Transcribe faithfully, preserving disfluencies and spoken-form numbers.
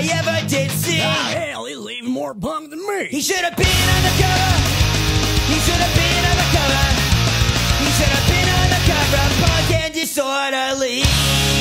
I ever did see. Ah, hell, he's even more punk than me. He should have been on the cover. He should have been on the cover. He should have been on the cover of Punk and Disorderly.